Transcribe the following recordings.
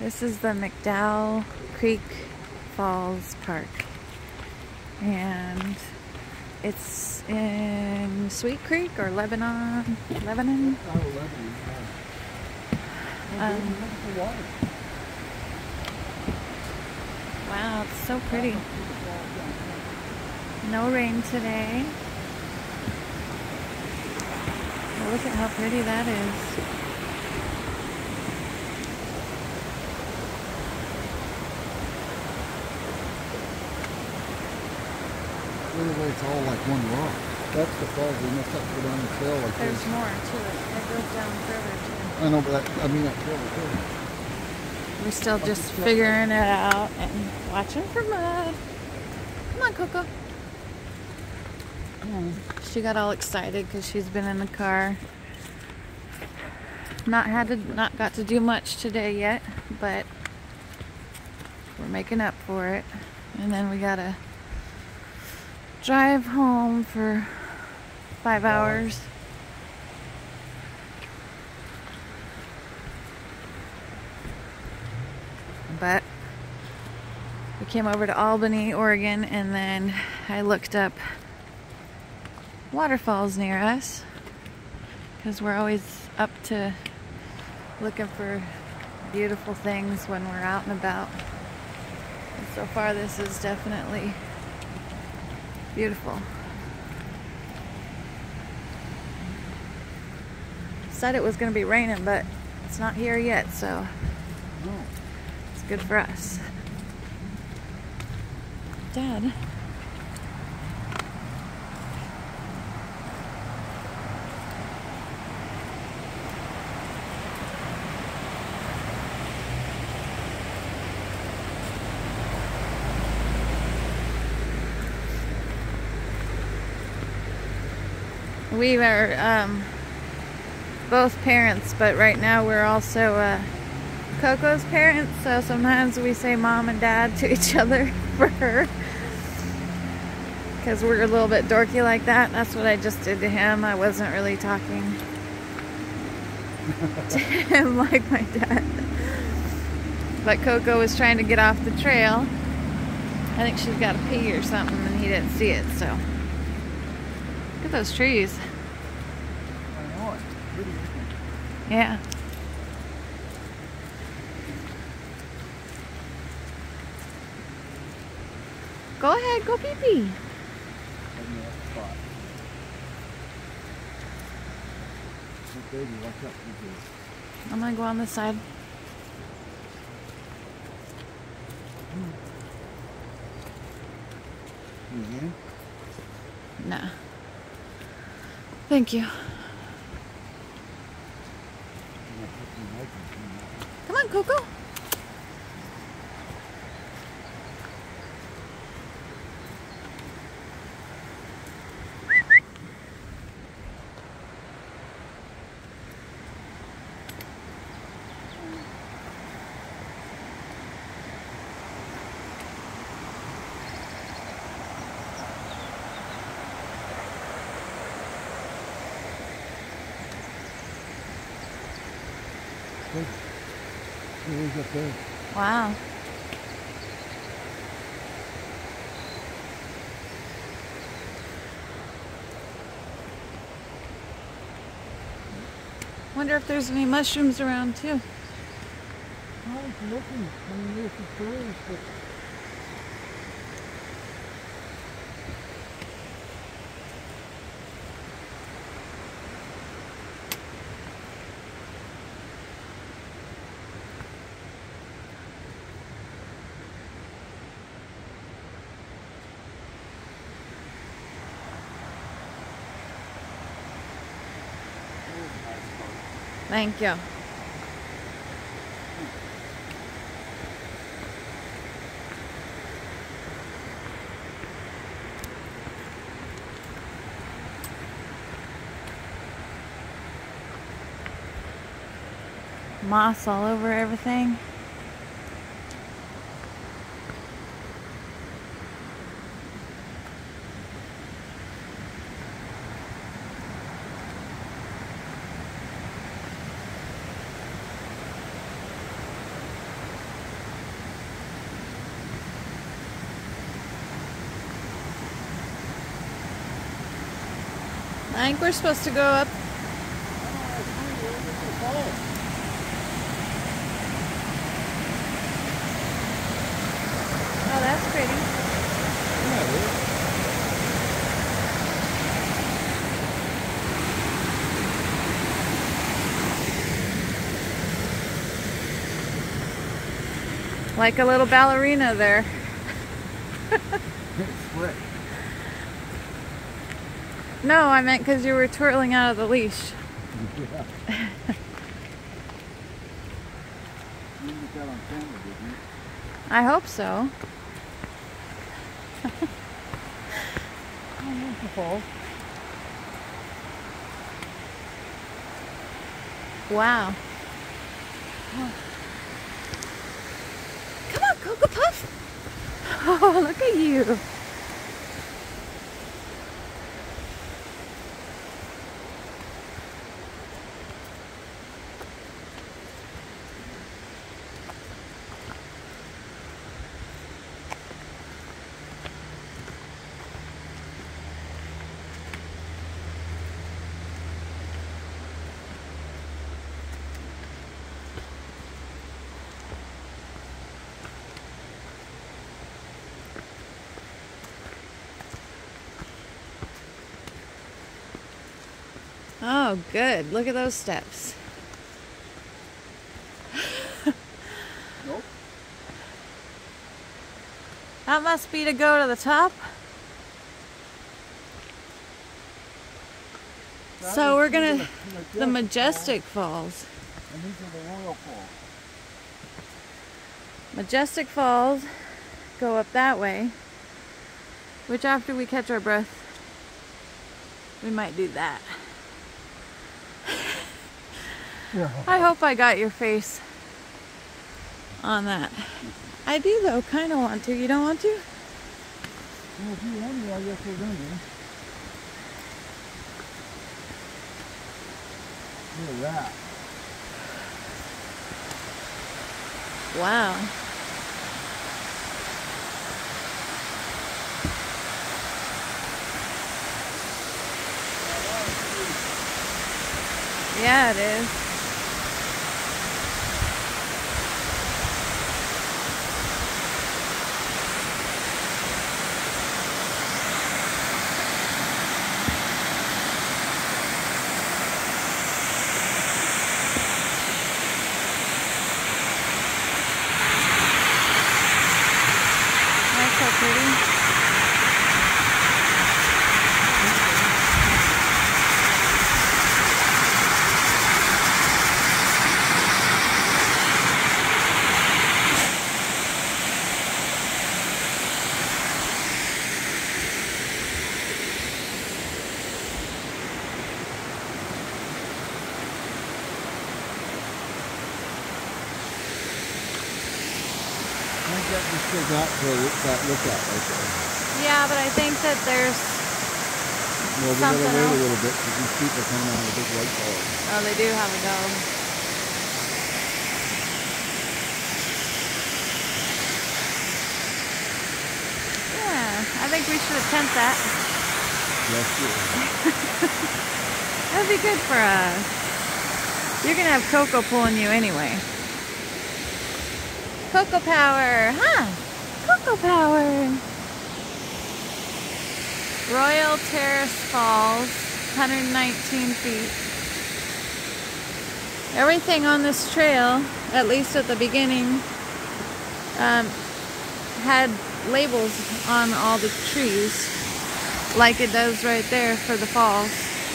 This is the McDowell Creek Falls Park, and it's in Sweet Creek or Lebanon. Wow, it's so pretty. No rain today. Well, look at how pretty that is. Anyway, it's all like one rock. That's the falls. We must have to go down the trail like There's this. more to it. It goes down further too. I know, but I mean that trail too. We're still just figuring it out and watching for mud. Come on, Coco. She got all excited because she's been in the car. Not got to do much today yet, but we're making up for it. And then we gotta drive home for 5 hours. But we came over to Albany, Oregon, and then I looked up waterfalls near us because we're always up to looking for beautiful things when we're out and about. And so far this is definitely beautiful. Said it was going to be raining, but it's not here yet, so it's good for us. Dad. We are both parents, but right now we're also Coco's parents, so sometimes we say mom and dad to each other for her because we're a little bit dorky like that. That's what I just did to him. I wasn't really talking to him like my dad, but Coco was trying to get off the trail. I think she's got to pee or something and he didn't see it, so look at those trees. I know, it's pretty. Yeah. Go ahead, go pee pee. Baby, watch out. I'm gonna go on this side. Nah. Thank you. Come on, Coco. Up there. Wow. Wonder if there's any mushrooms around too. I was looking. I mean, there's some birds, but Thank you. Moss all over everything. I think we're supposed to go up. Oh, that's pretty. Yeah, it is. Like a little ballerina there. It's slick. No, I meant because you were twirling out of the leash. Yeah. You didn't get that on camera, did you? I hope so. Oh, there's the falls. Wow. Come on, Cocoa Puff. Oh, look at you. Oh, good. Look at those steps. Nope. That must be to go to the top. So we're gonna, the Majestic Falls. And these are the Royal Falls. Majestic Falls go up that way, which after we catch our breath, we might do that. Yeah. I hope I got your face on that. I do though, kind of want to. You don't want to? Well, if you want to, I guess we're going to. Look at that. Wow. Yeah, it is. That's so pretty. I think that just still got for that lookout right there. Yeah, but I think that there's Well, we something gotta wait else. a little bit because these people coming out of the big white falls. Oh, they do have a dog. Yeah, I think we should attempt that. Yes, That'd be good for us. You're gonna have Coco pulling you anyway. Coco power, huh? Coco power. Royal Terrace Falls, 119 feet. Everything on this trail, at least at the beginning, had labels on all the trees, like it does right there for the falls.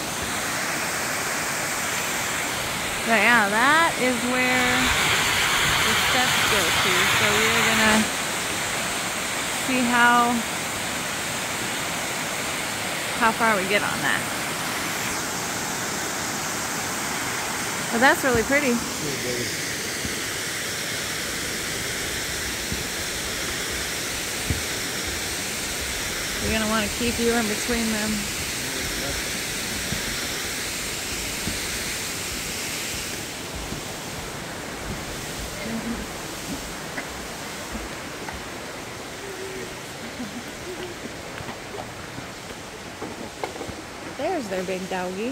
But yeah, that is where the steps go to. So we're gonna see how far we get on that. But that's really pretty. You're gonna want to keep you in between them. There's their big doggy.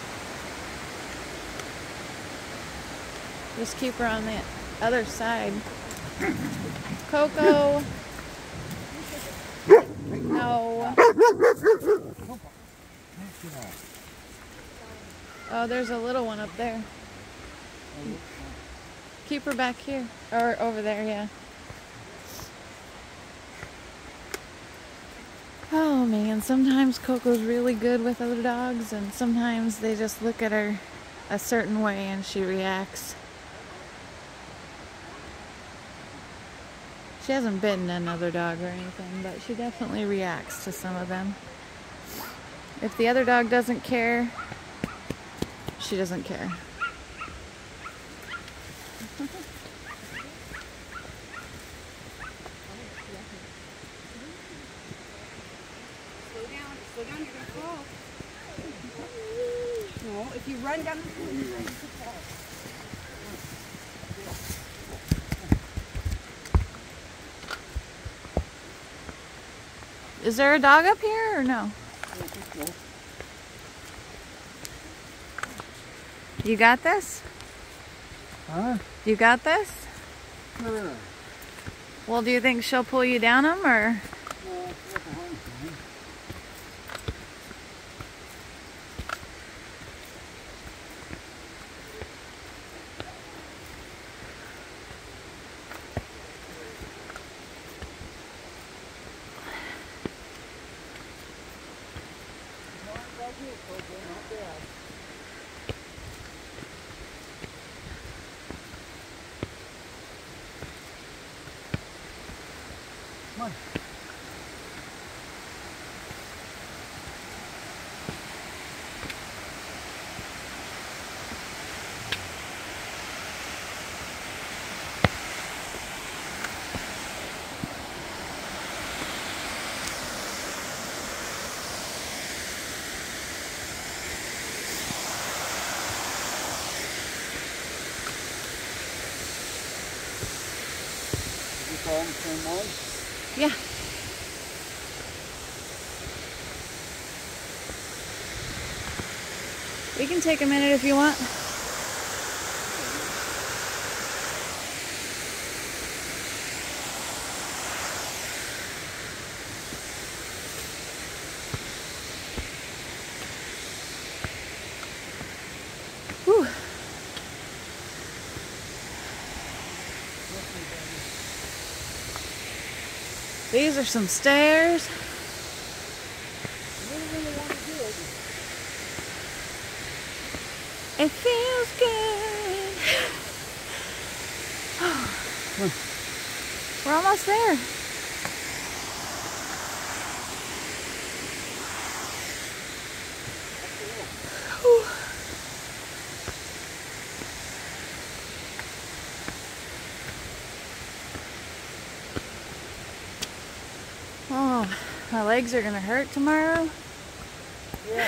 Just keep her on the other side. Coco! No. Oh, there's a little one up there. Keep her back here. Or over there, yeah. Oh man, sometimes Coco's really good with other dogs, and sometimes they just look at her a certain way and she reacts. She hasn't bitten another dog or anything, but she definitely reacts to some of them. If the other dog doesn't care, she doesn't care. Slow down, you're gonna fall. No, if you run down the hill, you could fall. Is there a dog up here or no? You got this? Huh? You got this? No. Well, do you think she'll pull you down them or? Come on. Is this all the same one? Yeah. We can take a minute if you want. Whew. These are some stairs. It feels good. We're almost there. Whew. Oh, my legs are gonna hurt tomorrow. Yeah.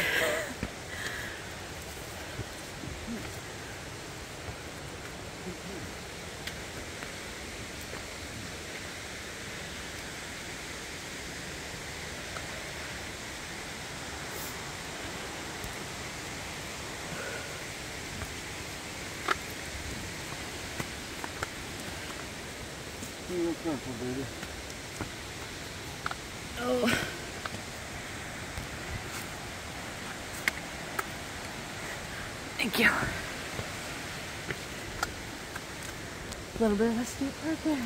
Be real careful, baby. Oh. Thank you. A little bit of a steep part there.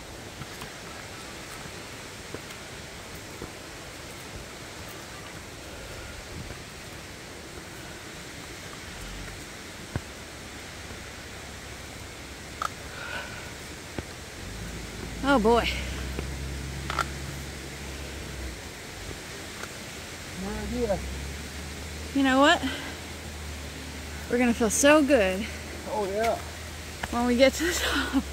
Oh boy. No idea. You know what? We're gonna feel so good Oh yeah. when we get to the top.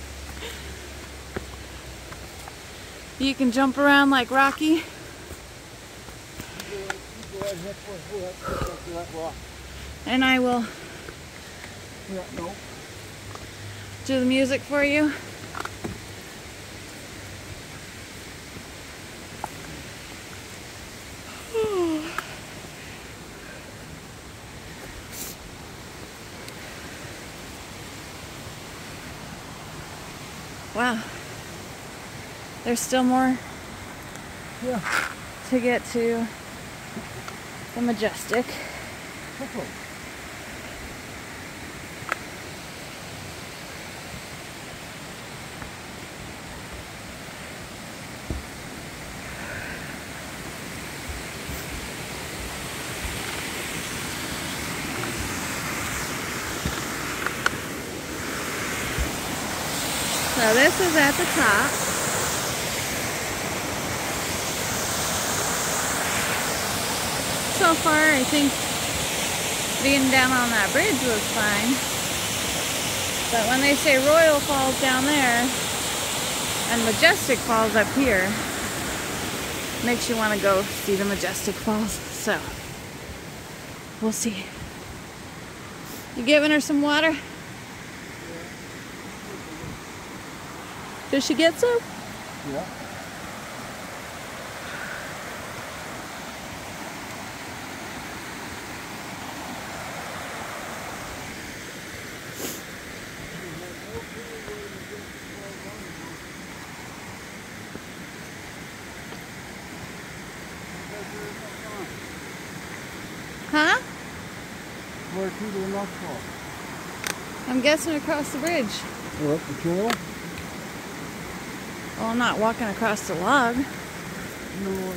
You can jump around like Rocky. You go ahead and head for that rock. And I will Yeah, no. do the music for you. Wow. There's still more to get to the Majestic. So this is at the top. So far, I think being down on that bridge was fine. But when they say Royal Falls down there and Majestic Falls up here, makes you want to go see the Majestic Falls. So, we'll see. You giving her some water? Did she get some? Yeah. Huh? Where to the waterfall? I'm guessing across the bridge. Or up the trail? Well, I'm not walking across the log. No.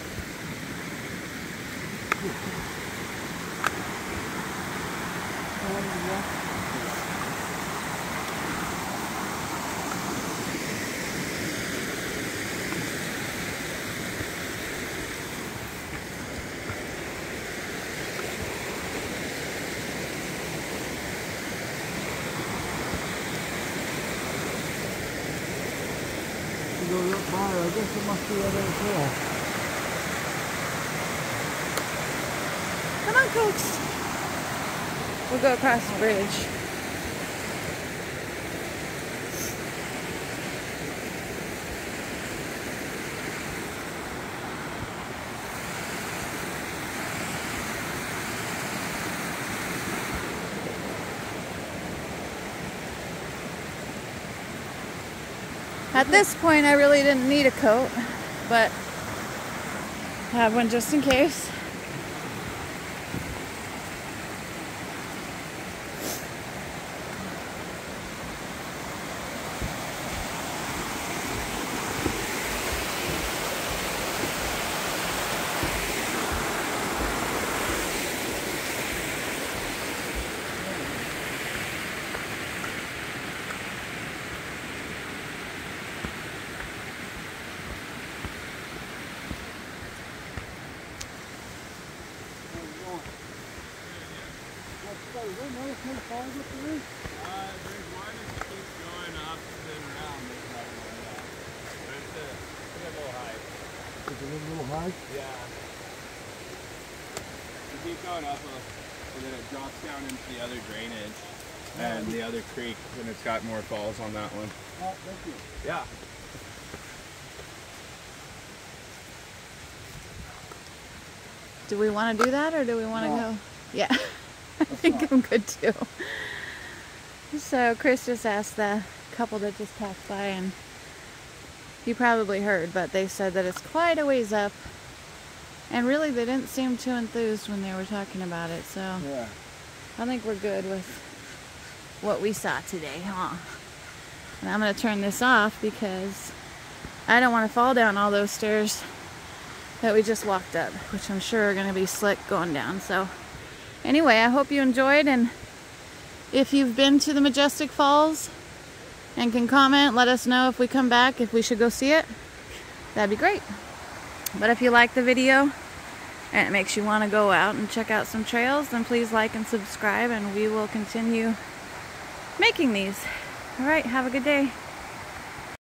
Go up by, I guess it must be that other trail. Come on, Cokes. We'll go across the bridge. At this point, I really didn't need a coat, but I have one just in case. There's one that keeps going up and around. There's another one, yeah. But it's a little high. It's a little high? Yeah. You keep going up and then it drops down into the other drainage and the other creek, and it's got more falls on that one. Oh, thank you. Yeah. Do we want to do that, or do we want to No. go? Yeah, I think I'm good too. So Chris just asked the couple that just passed by, and you probably heard, but they said that it's quite a ways up, and really they didn't seem too enthused when they were talking about it. So Yeah. I think we're good with what we saw today, huh? And I'm gonna turn this off because I don't want to fall down all those stairs that we just walked up, which I'm sure are going to be slick going down. So anyway, I hope you enjoyed, and if you've been to the Majestic Falls and can comment, let us know if we come back, if we should go see it. That'd be great. But if you like the video and it makes you want to go out and check out some trails, then please like and subscribe, and we will continue making these. All right, have a good day.